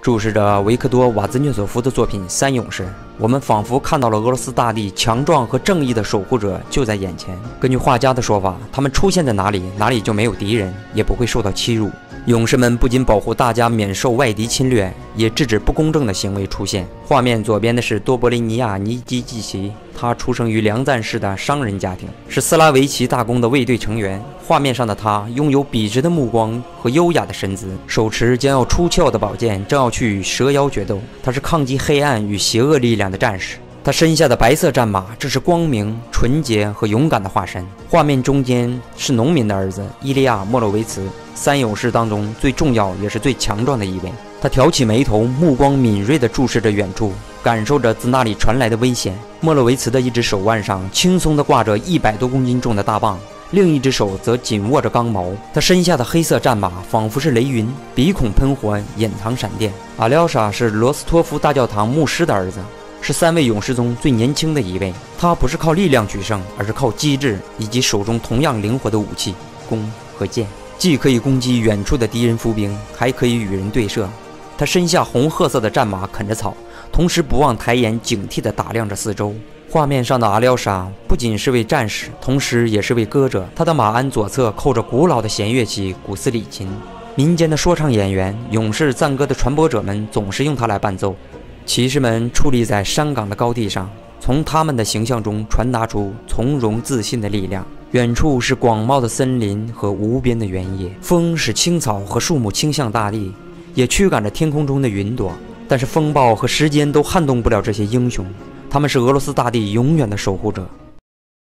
注视着维克多·瓦兹涅索夫的作品《三勇士》，我们仿佛看到了俄罗斯大地强壮和正义的守护者就在眼前。根据画家的说法，他们出现在哪里，哪里就没有敌人，也不会受到欺辱。勇士们不仅保护大家免受外敌侵略，也制止不公正的行为出现。画面左边的是多波利尼亚·尼基季奇，他出生于良赞市的商人家庭，是斯拉维奇大公的卫队成员。画面上的他拥有笔直的目光和优雅的身姿，手持将要出鞘的宝剑，正要去与蛇妖决斗。他是抗击黑暗与邪恶力量的战士。他身下的白色战马，这是光明、纯洁和勇敢的化身。画面中间是农民的儿子伊利亚·莫洛维茨，三勇士当中最重要也是最强壮的一位。他挑起眉头，目光敏锐地注视着远处，感受着自那里传来的危险。莫洛维茨的一只手腕上轻松地挂着100多公斤重的大棒，另一只手则紧握着钢矛。他身下的黑色战马仿佛是雷云，鼻孔喷火，隐藏闪电。阿廖沙是罗斯托夫大教堂牧师的儿子，是3位勇士中最年轻的一位。他不是靠力量取胜，而是靠机智以及手中同样灵活的武器弓和箭，既可以攻击远处的敌人伏兵，还可以与人对射。他身下红褐色的战马啃着草，同时不忘抬眼警惕地打量着四周。画面上的阿廖沙不仅是位战士，同时也是位歌者。他的马鞍左侧扣着古老的弦乐器古斯里琴，民间的说唱演员、勇士赞歌的传播者们总是用它来伴奏。骑士们矗立在山岗的高地上，从他们的形象中传达出从容自信的力量。远处是广袤的森林和无边的原野，风使青草和树木倾向大地，也驱赶着天空中的云朵。但是风暴和时间都撼动不了这些英雄，他们是俄罗斯大地永远的守护者。